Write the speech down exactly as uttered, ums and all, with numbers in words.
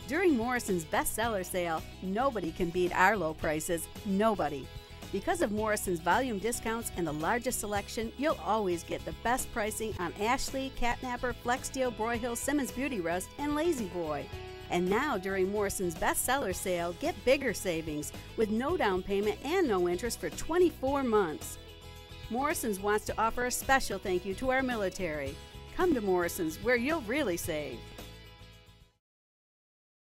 During Morrison's bestseller sale, nobody can beat our low prices. Nobody. Because of Morrison's volume discounts and the largest selection, you'll always get the best pricing on Ashley, Catnapper, Flex Steel, Broyhill, Simmons Beauty Rest, and Lazy Boy. And now, during Morrison's bestseller sale, get bigger savings with no down payment and no interest for twenty-four months. Morrison's wants to offer a special thank you to our military. Come to Morrison's, where you'll really save.